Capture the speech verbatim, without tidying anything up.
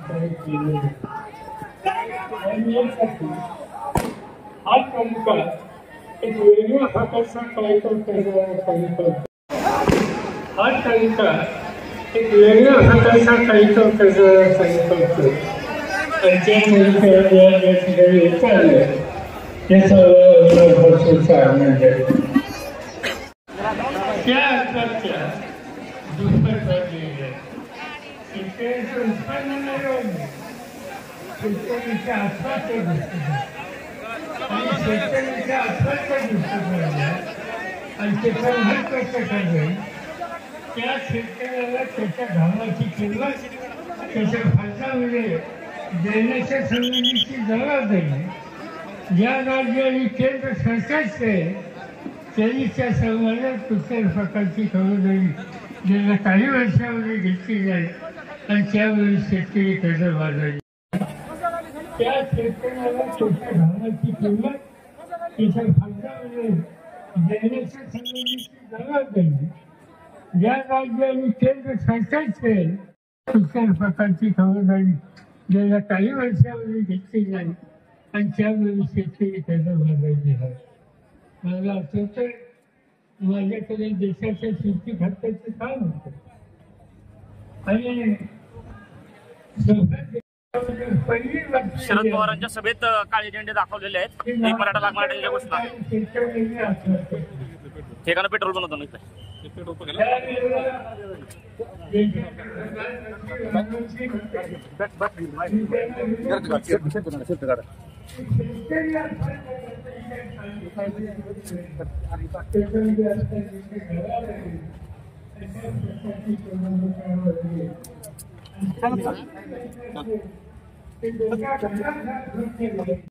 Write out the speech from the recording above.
आज तालुका एक वेगळ्या प्रकारचा कार्यक्रम करतो. आज तालुका एक वेगळ्या प्रकारचा कार्यक्रम करतो. आणि त्या ठिकाणी विचारले ते सर्व बसूचा आनंद आहे. त्या अर्थाच्या दुष्परिणाम झालेले शेतकऱ्याचं उत्पन्न नाही वाढलं, शेतकऱ्याच्या आत्महत्या दिसत आणि शेतकऱ्याच्या आत्महत्या दिसत राहिल्या आणि त्याचा उल्लेख कसं करणे त्या शेतकऱ्याला त्याच्या घामाची किंमत त्याच्या फायद्यामध्ये देण्याच्या संबंधीची जबाबदारी या राज्य आणि केंद्र सरकारचे त्यांनी त्या सर्वांना कुठल्याही प्रकारची खबरदारी गेल्या काही वर्षामध्ये घेतली जाईल आणि त्यावेळी शेतकरी कर्जबाजारी त्या शेतकऱ्याला त्याच्या घामाची किंमत त्याच्या फायद्यामध्ये देण्याच्या संबंधीची जबाबदारी या राज्य आणि केंद्र सरकारचे कुठल्याही प्रकारची खबरदारी गेल्या काही वर्षामध्ये घेतली जाईल आणि त्यावेळी शेतकरी कर्जबाजारी आहे. मला आठवतं माझ्याकडे देशाच्या शेती खात्याचं काम होतं आणि शरद पवारांच्या सभेत काळे झेंडे दाखवलेले आहेत. एक मराठा लाख मराठ्यांच्या घोषणा ठिकाणं पेट्रोल बनवतो ना इथे